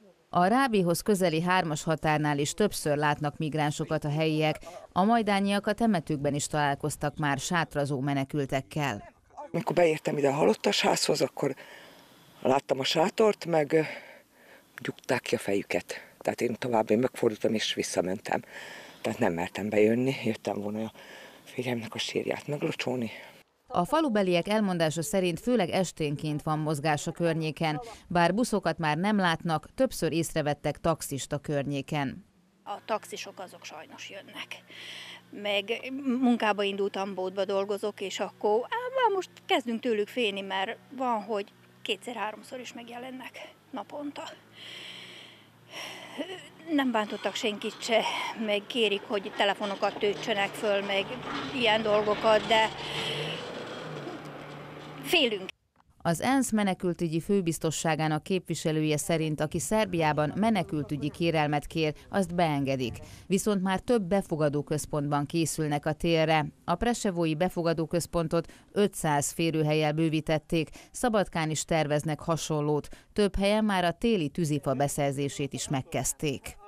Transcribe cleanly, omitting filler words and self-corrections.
A Rábihoz közeli 3-as határnál is többször látnak migránsokat a helyiek, a majdániak a temetőkben is találkoztak már sátrazó menekültekkel. Amikor beértem ide a halottas házhoz, akkor láttam a sátort, meg gyugták ki a fejüket. Tehát én tovább megfordultam és visszamentem. Tehát nem mertem bejönni, jöttem volna a férjemnek a sírját meglocsolni. A falubeliek elmondása szerint főleg esténként van mozgás a környéken, bár buszokat már nem látnak, többször észrevettek taxist a környéken. A taxisok azok sajnos jönnek. Meg munkába indultam, boltba dolgozok, és akkor már most kezdünk tőlük félni, mert van, hogy 2-3-szor is megjelennek naponta. Nem bántottak senkit se, meg kérik, hogy telefonokat töltsenek föl, meg ilyen dolgokat, de félünk. Az ENSZ menekültügyi főbiztosságának képviselője szerint, aki Szerbiában menekültügyi kérelmet kér, azt beengedik. Viszont már több befogadóközpontban készülnek a térre. A presevói befogadóközpontot 500 férőhellyel bővítették, Szabadkán is terveznek hasonlót. Több helyen már a téli tűzifa beszerzését is megkezdték.